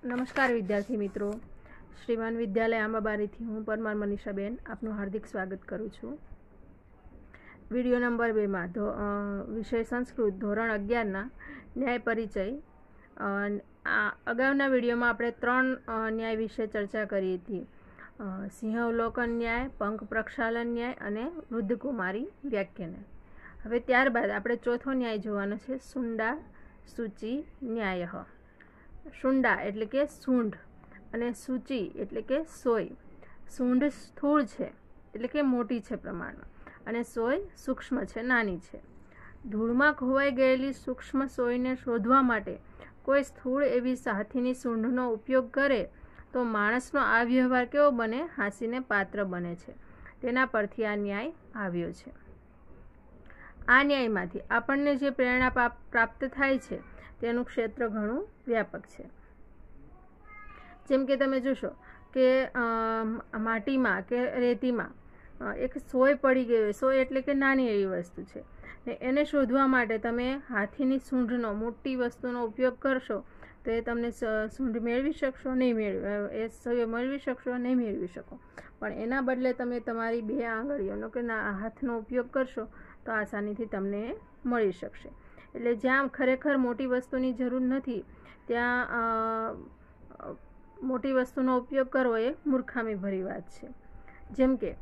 નમસ્કાર વિદ્યાર્થી મિત્રો, શ્રીમાન વિદ્યાલય આંબાબારીથી હું પરમાર મનીષાબેન આપનું હાર્દિક સ્વાગત કરું છું. વિડીયો નંબર 2માં વિષય સંસ્કૃત ધોરણ 11ના ન્યાય પરિચય. અગાઉના વિડીયોમાં આપણે 3 ન્યાય વિશે ચર્ચા કરી હતી: સિંહાવલોકન ન્યાય, પંખ પ્રક્ષાલન ન્યાય અને વૃદ્ધકુમારી વ્યાખ્યાન. હવે ત્યારબાદ આપણે ચોથો ન્યાય જોવાનો છે, શુંડા સૂચિ ન્યાય. શુંડા એટલે કે સૂંઢ અને સૂચિ એટલે કે સોય. સૂંઢ સ્થૂળ છે એટલે કે મોટી છે પ્રમાણમાં, અને સોય સૂક્ષ્મ છે, નાની છે. ધૂળમાં ખોવાઈ ગયેલી સૂક્ષ્મ સોયને શોધવા માટે કોઈ સ્થૂળ એવી સાથીની સૂંઢનો ઉપયોગ કરે તો માણસનો આ વ્યવહાર કેવો બને? હાંસીને પાત્ર બને છે. તેના પરથી આ ન્યાય આવ્યો છે. આ ન્યાયમાંથી આપણને જે પ્રેરણા પ્રાપ્ત થાય છે તેનું ક્ષેત્ર ઘણું વ્યાપક છે. જેમ કે તમે જોશો કે માટીમાં કે રેતીમાં એક સોય પડી ગઈ હોય. સોય એટલે કે નાની એવી વસ્તુ છે, ને એને શોધવા માટે તમે હાથીની સૂંઢનો, મોટી વસ્તુનો ઉપયોગ કરશો તો એ તમને સૂંઢ મેળવી શકશો નહીં, એ સોય મેળવી શકશો નહીં મેળવી શકો. પણ એના બદલે તમે તમારી 2 આંગળીઓનો કે હાથનો ઉપયોગ કરશો તો આસાનીથી તમને મળી શકશે. એટલે જ્યાં ખરેખર મોટી વસ્તુની જરૂર નથી ત્યાં મોટી વસ્તુનો ઉપયોગ કરવો એ મૂર્ખામી ભરી વાત છે. જેમ કે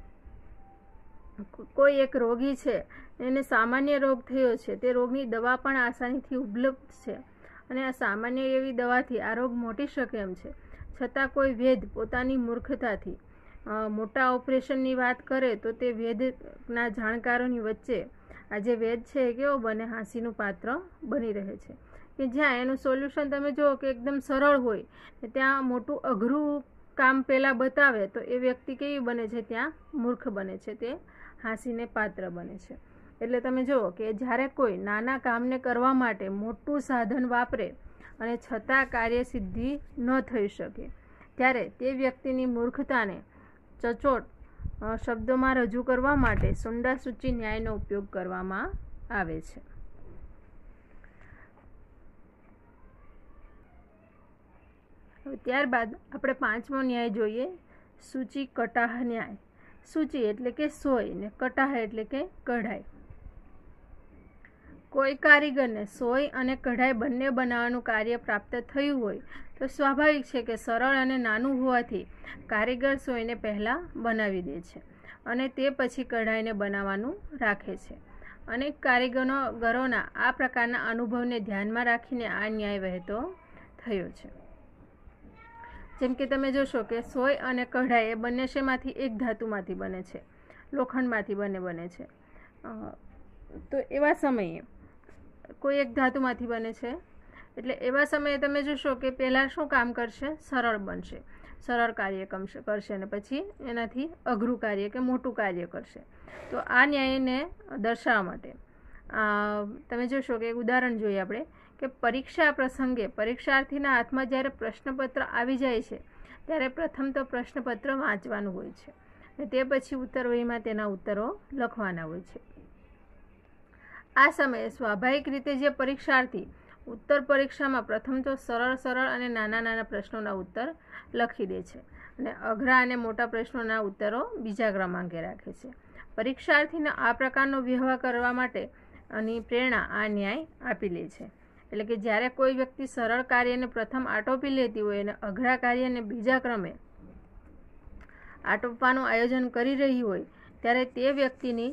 કોઈ એક રોગી છે, એને સામાન્ય રોગ થયો છે, તે રોગની દવા પણ આસાનીથી ઉપલબ્ધ છે, અને આ સામાન્ય એવી દવાથી આ રોગ મોટી શકે એમ છે. છતાં કોઈ વૈદ પોતાની મૂર્ખતાથી મોટા ઓપરેશનની વાત કરે તો તે વૈદના જાણકારોની વચ્ચે આ જે વેદ છે એ કેવો બને? હાંસીનું પાત્ર બની રહે છે. કે જ્યાં એનું સોલ્યુશન તમે જુઓ કે એકદમ સરળ હોય, ત્યાં મોટું અઘરું કામ પહેલાં બતાવે તો એ વ્યક્તિ કેવી બને છે? ત્યાં મૂર્ખ બને છે, તે હાંસીને પાત્ર બને છે. એટલે તમે જુઓ કે જ્યારે કોઈ નાના કામને કરવા માટે મોટું સાધન વાપરે અને છતાં કાર્યસિદ્ધિ ન થઈ શકે, ત્યારે તે વ્યક્તિની મૂર્ખતાને સચોટ શબ્દોમાં રજૂ કરવા માટે શુંડા સૂચિ ન્યાયનો ઉપયોગ કરવામાં આવે છે. હવે ત્યારબાદ આપણે 5મો ન્યાય જોઈએ, સૂચિ કટાહ ન્યાય. સૂચિ એટલે કે સોય ને કટાહ એટલે કે કઢાઈ. કોઈ કારીગરને સોય અને કઢાઈ બંને બનાવવાનું કાર્ય પ્રાપ્ત થયું હોય તો સ્વાભાવિક છે કે સરળ અને નાનું હોવાથી કારીગર સોયને પહેલાં બનાવી દે છે અને તે પછી કઢાઈને બનાવવાનું રાખે છે. અનેક કારીગરોના આ પ્રકારના અનુભવને ધ્યાનમાં રાખીને આ ન્યાય વહેતો થયો છે. જેમ કે તમે જોશો કે સોય અને કઢાઈ એ બંને શેમાંથી? એક ધાતુમાંથી બને છે, લોખંડમાંથી બને છે. તો એવા સમયે કોઈ એક ધાતુમાંથી બને છે, એટલે એવા સમયે તમે જોશો કે પહેલાં શું કામ કરશે? સરળ બનશે, સરળ કાર્ય કરશે, અને પછી એનાથી અઘરું કાર્ય કે મોટું કાર્ય કરશે. તો આ ન્યાયને દર્શાવવા માટે તમે જોશો કે એક ઉદાહરણ જોઈએ આપણે કે પરીક્ષા પ્રસંગે પરીક્ષાર્થીના હાથમાં જ્યારે પ્રશ્નપત્ર આવી જાય છે ત્યારે પ્રથમ તો પ્રશ્નપત્ર વાંચવાનું હોય છે, અને તે પછી ઉત્તરવહીમાં તેના ઉત્તરો લખવાના હોય છે. આ સમયે સ્વાભાવિક રીતે જે પરીક્ષાર્થી ઉત્તર પરીક્ષામાં પ્રથમ તો સરળ અને નાના પ્રશ્નોના ઉત્તર લખી દે છે, અને અઘરા અને મોટા પ્રશ્નોના ઉત્તરો બીજા ક્રમાંકે રાખે છે. પરીક્ષાર્થીને આ પ્રકારનો વ્યવહાર કરવા માટે આની પ્રેરણા આ ન્યાય આપી લે છે. એટલે કે જ્યારે કોઈ વ્યક્તિ સરળ કાર્યને પ્રથમ આટોપી લેતી હોય અને અઘરા કાર્યને બીજા ક્રમે આટોપવાનું આયોજન કરી રહી હોય ત્યારે તે વ્યક્તિની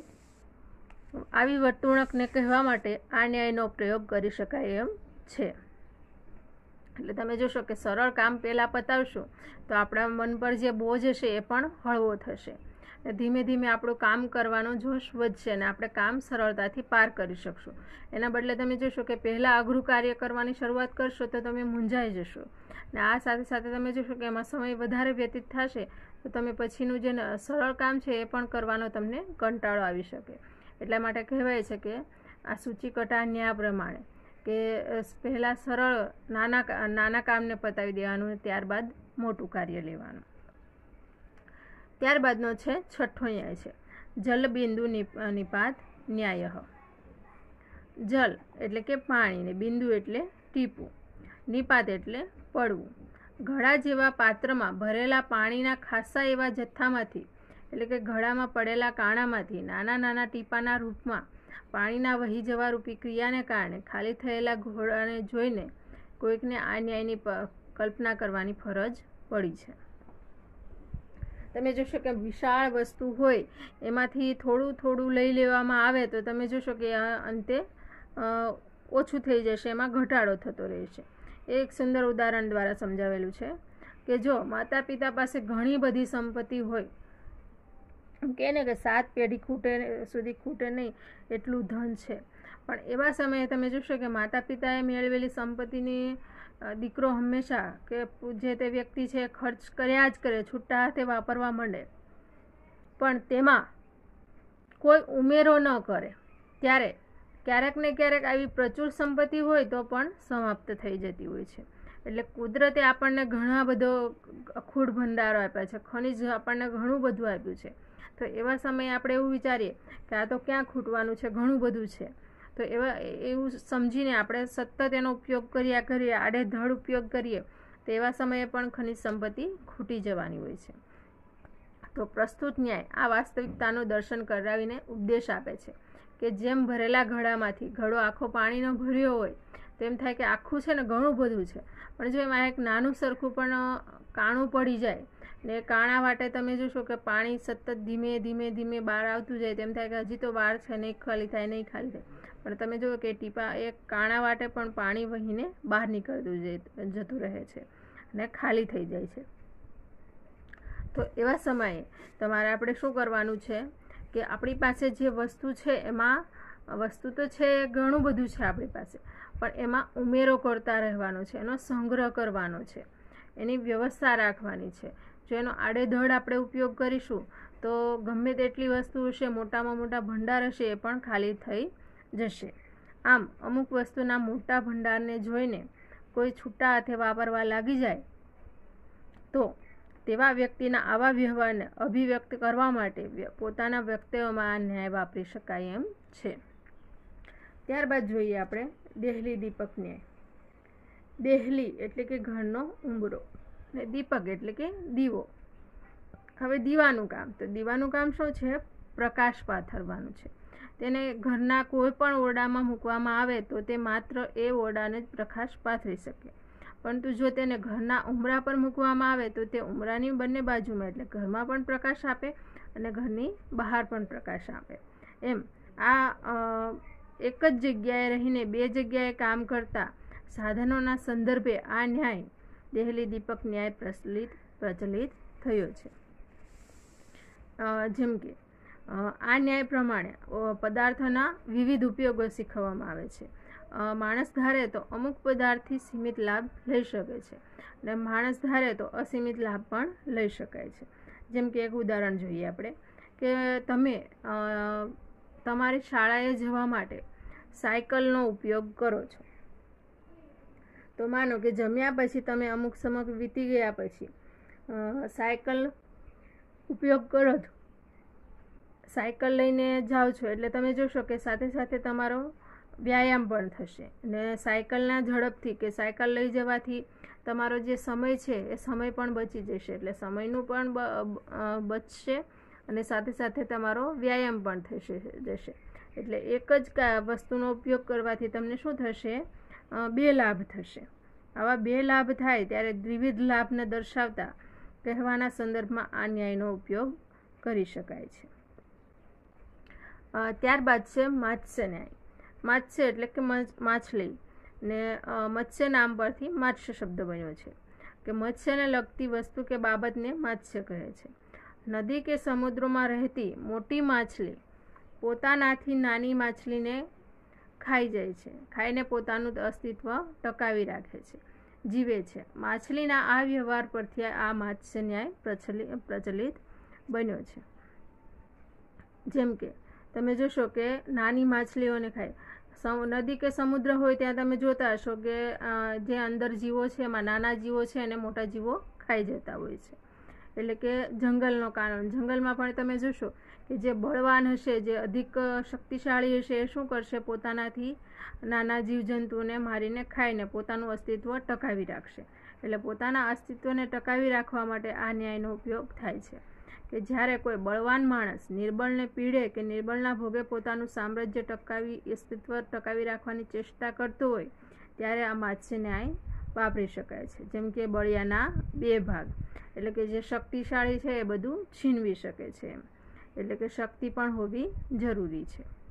આવી વર્તણૂકને કહેવા માટે આ ન્યાયનો પ્રયોગ કરી શકાય એમ છે. એટલે તમે જોશો કે સરળ કામ પહેલાં પતાવશો તો આપણા મન પર જે બોજ હશે એ પણ હળવો થશે, ધીમે ધીમે આપણું કામ કરવાનો જોશ વધશે અને આપણે કામ સરળતાથી પાર કરી શકશું. એના બદલે તમે જોશો કે પહેલાં અઘરું કાર્ય કરવાની શરૂઆત કરશો તો તમે મૂંઝાઈ જશો, અને આ સાથે સાથે તમે જોશો કે એમાં સમય વધારે વ્યતીત થશે તો તમે પછીનું જે સરળ કામ છે એ પણ કરવાનો તમને કંટાળો આવી શકે. એટલા માટે કહેવાય છે કે આ સૂચિ કટાહ ન્યાય પ્રમાણે કે પહેલાં સરળ નાના કામને પતાવી દેવાનું, ત્યારબાદ મોટું કાર્ય લેવાનું. ત્યારબાદનો છે 6થો ન્યાય છે, જલબિંદુ નિપાત ન્યાય. જલ એટલે કે પાણી, ને બિંદુ એટલે ટીપું, નિપાત એટલે પડવું. ઘડા જેવા પાત્રમાં ભરેલા પાણીના ખાસા એવા જથ્થામાંથી, એટલે કે ઘડામાં પડેલા કાણામાંથી નાના નાના ટીપાના રૂપમાં પાણીના વહી જવા રૂપી ક્રિયાને કારણે ખાલી થયેલા ઘોડાને જોઈને કોઈકને આ ન્યાયની કલ્પના કરવાની ફરજ પડી છે. તમે જોશો કે વિશાળ વસ્તુ હોય એમાંથી થોડું થોડું લઈ લેવામાં આવે તો તમે જોશો કે અંતે ઓછું થઈ જશે, એમાં ઘટાડો થતો રહેશે. એક સુંદર ઉદાહરણ દ્વારા સમજાવેલું છે કે જો માતા પિતા પાસે ઘણી બધી સંપત્તિ હોય, કહે ને કે 7 પેઢી સુધી ખૂટે નહીં એટલું ધન છે, પણ એવા સમયે તમે જોશો કે માતા પિતાએ મેળવેલી સંપત્તિની દીકરો હંમેશા કે જે તે વ્યક્તિ છે ખર્ચ કર્યા જ કરે, છૂટા હાથે વાપરવા માંડે, પણ તેમાં કોઈ ઉમેરો ન કરે, ત્યારે ક્યારેક ને ક્યારેક આવી પ્રચુર સંપત્તિ હોય તો પણ સમાપ્ત થઈ જતી હોય છે. એટલે કુદરતે આપણને ઘણા બધો અખૂટ ભંડારો આપ્યા છે, ખનિજ આપણને ઘણું બધું આપ્યું છે. તો એવા સમયે આપણે એવું વિચારીએ કે આ તો ક્યાં ખૂટવાનું છે, ઘણું બધું છે. તો એવું સમજીને આપણે સતત એનો ઉપયોગ કર્યા કરીએ, આડેધડ ઉપયોગ કરીએ, તો એવા સમયે પણ ખનિજ સંપત્તિ ખૂટી જવાની હોય છે. તો પ્રસ્તુત ન્યાય આ વાસ્તવિકતાનું દર્શન કરાવીને ઉપદેશ આપે છે કે જેમ ભરેલા ઘડામાંથી ઘડો આખો પાણીનો ભર્યો હોય તેમ થાય કે આખું છે ને ઘણું બધું છે, પણ જો એમાં એક નાનું સરખું પણ કાણું પડી જાય ને કાણા વાટે તમે જોશો કે પાણી સતત ધીમે ધીમે ધીમે બહાર આવતું જાય, તેમ થાય કે હજી તો વાર છે, નહીં ખાલી થાય, નહીં ખાલી થાય, પણ તમે જુઓ કે ટીપા એક કાણા વાટે પણ પાણી વહીને બહાર નીકળતું જતું રહે છે અને ખાલી થઈ જાય છે. તો એવા સમયે તમારે આપણે શું કરવાનું છે કે આપણી પાસે જે વસ્તુ છે એમાં વસ્તુ તો છે ઘણું બધું છે આપણી પાસે, પણ એમાં ઉમેરો કરતા રહેવાનો છે, એનો સંગ્રહ કરવાનો છે, એની વ્યવસ્થા રાખવાની છે. જો એનો આડેધડ આપણે ઉપયોગ કરીશું તો ગમે તેટલી વસ્તુ હશે, મોટામાં મોટા ભંડાર હશે, એ પણ ખાલી થઈ જશે. આમ અમુક વસ્તુના મોટા ભંડારને જોઈને કોઈ છૂટા હાથે વાપરવા લાગી જાય તો તેવા વ્યક્તિના આવા વ્યવહારને અભિવ્યક્ત કરવા માટે પોતાના વ્યક્તિઓમાં આ ન્યાય વાપરી શકાય એમ છે. ત્યારબાદ જોઈએ આપણે દેહલી દીપક ન્યાય. દેહલી એટલે કે ઘરનો ઉંબરો ને દીપક એટલે કે દીવો. હવે દીવાનું કામ, તો દીવાનું કામ શું છે? પ્રકાશ પાથરવાનું છે. તેને ઘરના કોઈ પણ ઓરડામાં મૂકવામાં આવે તો તે માત્ર એ ઓરડાને જ પ્રકાશ પાથરી શકે, પરંતુ જો તેને ઘરના ઉંબરા પર મૂકવામાં આવે તો તે ઉંબરાની બંને બાજુમાં, એટલે ઘરમાં પણ પ્રકાશ આપે અને ઘરની બહાર પણ પ્રકાશ આપે. એમ આ એક જ જગ્યાએ રહીને બે જગ્યાએ કામ કરતા સાધનોના સંદર્ભે આ ન્યાય દેહલી દીપક ન્યાય પ્રચલિત થયો છે. જેમ કે આ ન્યાય પ્રમાણે પદાર્થોના વિવિધ ઉપયોગો શીખવવામાં આવે છે. માણસ ધારે તો અમુક પદાર્થથી સીમિત લાભ લઈ શકે છે અને માણસ ધારે તો અસીમિત લાભ પણ લઈ શકાય છે. જેમ કે એક ઉદાહરણ જોઈએ આપણે કે તમે તમારી શાળાએ જવા માટે સાયકલનો ઉપયોગ કરો છો. તો માનો કે જમ્યા પછી તમે અમુક સમય વીતી ગયા પછી સાયકલ ઉપયોગ કરો છો, સાયકલ લઈને જાઓ છો, એટલે તમે જોશો કે સાથે સાથે તમારો વ્યાયામ પણ થશે અને સાયકલના ઝડપથી કે સાયકલ લઈ જવાથી તમારો જે સમય છે એ સમય પણ બચી જશે, એટલે સમયનું પણ બચશે અને સાથે સાથે તમારો વ્યાયામ પણ જશે. એટલે એક જ વસ્તુનો ઉપયોગ કરવાથી તમને શું થશે? 2 લાભ થશે. આવા 2 લાભ થાય ત્યારે દ્વિવિધ લાભને દર્શાવતા કહેવાના સંદર્ભમાં આ ન્યાયનો ઉપયોગ કરી શકાય છે. ત્યારબાદ છે માત્સ્ય ન્યાય. માત્સ્ય એટલે કે માછલી ને મત્સ્ય નામ પરથી માત્સ્ય શબ્દ બન્યો છે કે મત્સ્યને લગતી વસ્તુ કે બાબતને માત્સ્ય કહે છે. નદી કે સમુદ્રમાં રહેતી મોટી માછલી પોતાનાથી નાની માછલીને ખાઈ જાય છે, ખાઈને પોતાનું અસ્તિત્વ ટકાવી રાખે છે, જીવે છે. માછલીના આ વ્યવહાર પરથી આ માત્સ્ય ન્યાય પ્રચલિત બન્યો છે. જેમ કે તમે જોશો કે નાની માછલીઓને ખાય, નદી કે સમુદ્ર હોય ત્યાં તમે જોતા હશો કે જે અંદર જીવો છે એમાં નાના જીવો છે અને મોટા જીવો ખાઈ જતા હોય છે. એટલે કે જંગલનો કાનૂન, જંગલમાં પણ તમે જોશો કે જે બળવાન હશે, જે અધિક શક્તિશાળી હશે, એ શું કરશે? પોતાનાથી નાના જીવજંતુને મારીને ખાઈને પોતાનું અસ્તિત્વ ટકાવી રાખશે. એટલે પોતાના અસ્તિત્વને ટકાવી રાખવા માટે આ ન્યાયનો ઉપયોગ થાય છે કે જ્યારે કોઈ બળવાન માણસ નિર્બળને પીડે કે નિર્બળના ભોગે પોતાનું સામ્રાજ્ય અસ્તિત્વ ટકાવી રાખવાની ચેષ્ટા કરતો હોય ત્યારે આ માત્સ્ય ન્યાય વાપરી શકાય છે. જેમ કે બળિયાના 2 ભાગ, એટલે કે જે શક્તિશાળી છે એ બધું છીનવી શકે છે, એટલે કે શક્તિ પણ હોવી જરૂરી છે.